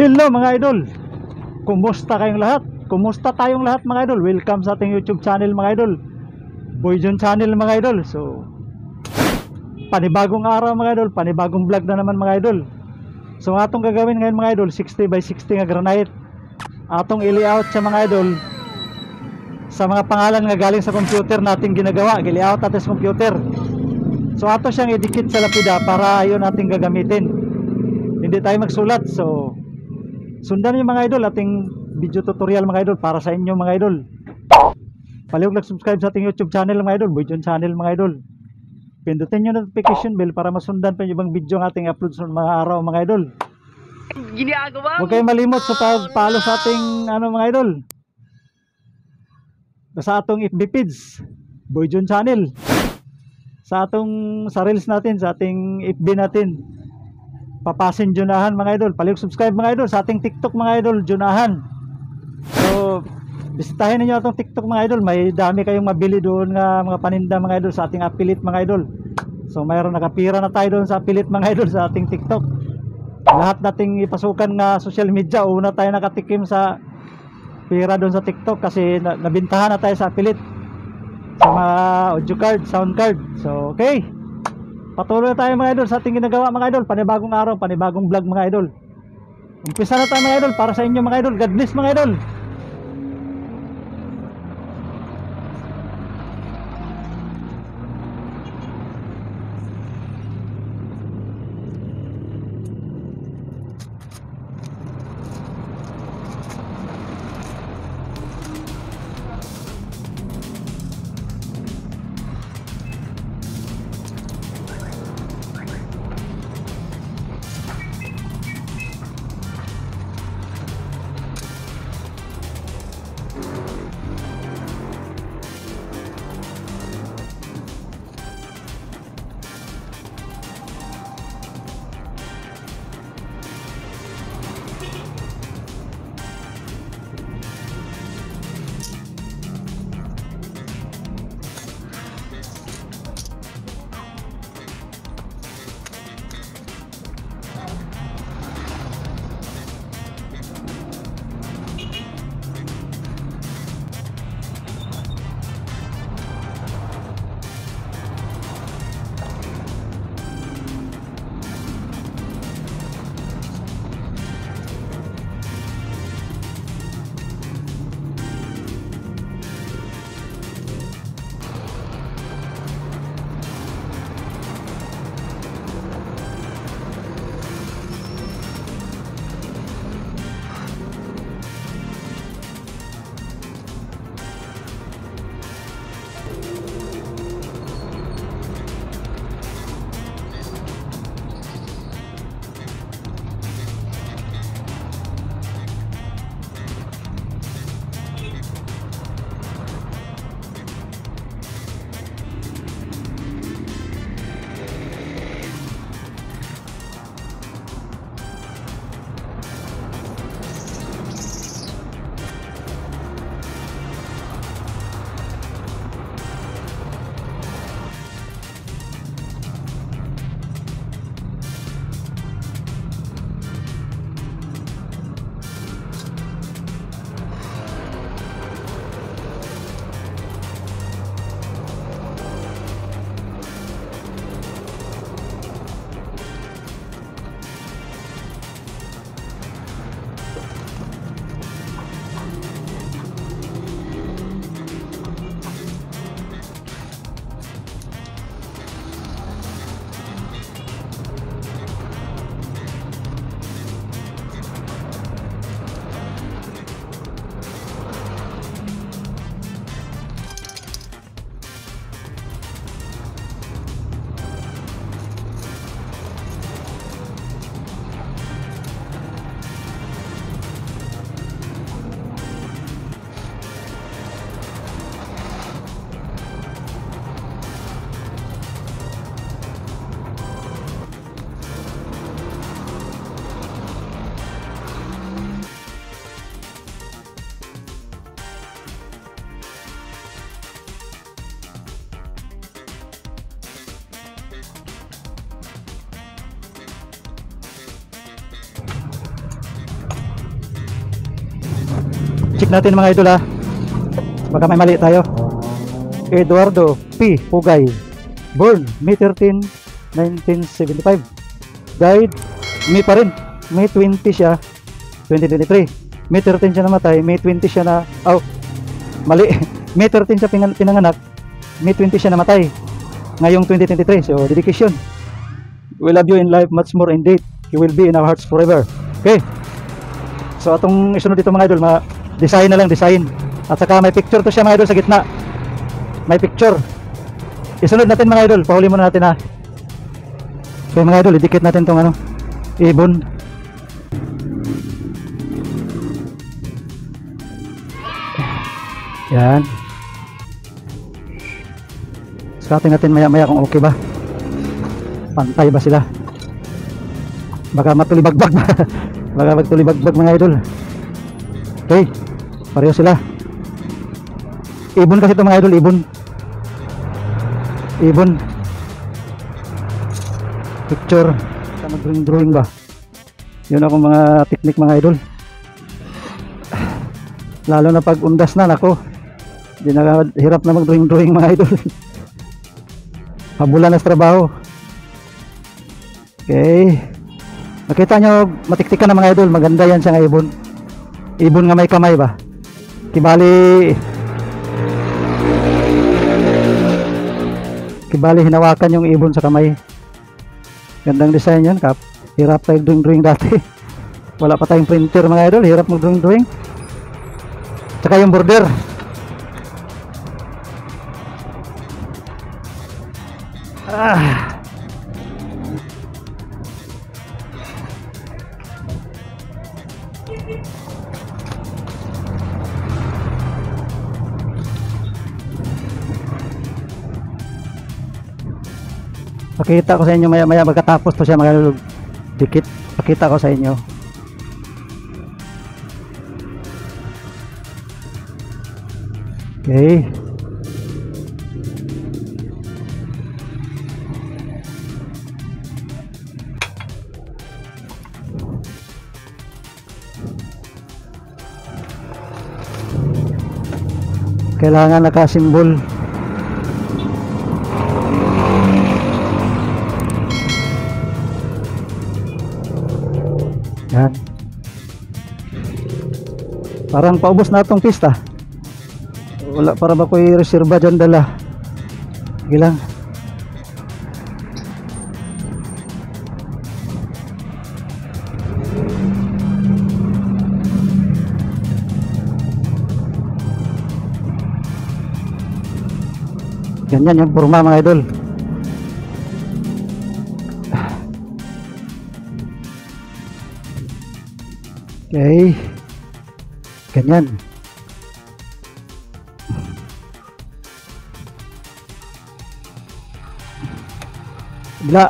Hello mga idol, kumusta kayong lahat? Kumusta tayong lahat mga idol? Welcome sa ating YouTube channel mga idol, Boy John Channel mga idol. So panibagong araw mga idol, panibagong vlog na naman mga idol. So atong gagawin ngayon mga idol, 60 by 60 nga granite. Atong i-layout sa mga idol sa mga pangalan nga galing sa computer natin ginagawa, i-layout natin sa computer. So ato siyang idikit sa lapida para ayon natin gagamitin, hindi tayo magsulat. So sundan niyo mga idol ating video tutorial mga idol para sa inyo mga idol. Palihog subscribe sa ating YouTube channel mga idol, Boy John Channel mga idol. Pindutin niyo notification bell para masundan pa yung ibang video ng ating upload sa mga araw mga idol. Huwag kayong malimot sa pag-follow sa ating mga idol, sa atong FB page, Boy John Channel, sa reels natin, sa ating FB natin, Papasin Junahan mga idol. Palihog subscribe mga idol sa ating TikTok mga idol, Junahan. So bisitahin niyo atong TikTok mga idol, may dami kayong mabili doon nga mga paninda mga idol sa ating affiliate mga idol. So mayroon nakapira na tayo doon sa affiliate mga idol sa ating TikTok. Lahat nating ipasukan nga social media, una tayo nakatikim sa pira doon sa TikTok kasi nabintahan na tayo sa affiliate sa mga audio card, sound card. So okay, patuloy na tayo mga idol sa ating ginagawa mga idol. Panibagong araw, panibagong vlog mga idol. Umpisa na tayo mga idol para sa inyo mga idol. God bless mga idol. Check natin mga idol ha. Baka may mali tayo. Eduardo P. Pugay. Born May 13, 1975. Died May pa rin. May 20 siya, 2023. May 13 siya namatay. May 20 siya na... Oh, mali. May 13 siya pinanganak. May 20 siya namatay. Ngayong 2023. So, dedication. We love you in life much more in date. You will be in our hearts forever. Okay. So, atong isunod dito mga idol, design na lang, design. At saka may picture to siya mga idol sa gitna. May picture. Isunod natin mga idol. Pahuli muna natin ha. Okay mga idol, idikit natin tong ano, ibon. Yan. Skating natin maya maya kung okay ba. Pantay ba sila. Baka matulibagbag ba. Baka magtulibagbag mga idol. Okay. Pareho sila. Ibon kasi ito mga idol. Ibon. Ibon. Picture. Sa mag-drawing ba. Yun akong mga technique mga idol. Lalo na pag undas na nako. Hindi na hirap na mag-drawing mga idol. Habulan na sa trabaho. Okay. Nakita nyo, matiktikan na mga idol. Maganda yan siya nga ibon. Ibon nga may kamay ba. Kibali hinawakan yung ibon sa kamay. Gandang design yan kap. Hirap tayo drawing dati. Wala pa tayong printer mga idol. Hirap mag drawing. Tsaka yung border. Pakita ko sa inyo maya maya pagkatapos to siya mga dikit. Pakita ko sa inyo. Okay. Kailangan nakasimbol. Yan. Parang paubos na itong pista. Wala para ba ko i-reserva dyan dala. Sige lang. Ganyan yung forma mga idol. Okay. Ganyan. Bila.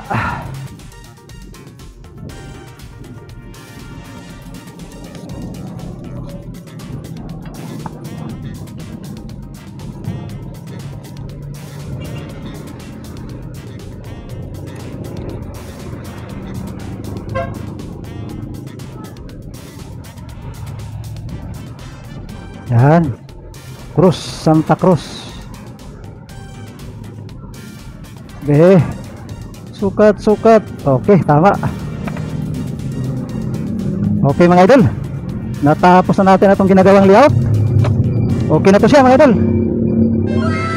Yan. Cruz, Santa Cruz. Okay. Sukat. Okay, tama. Okay mga idol. Natapos na natin itong ginagawang layout. Okay na to siya mga idol.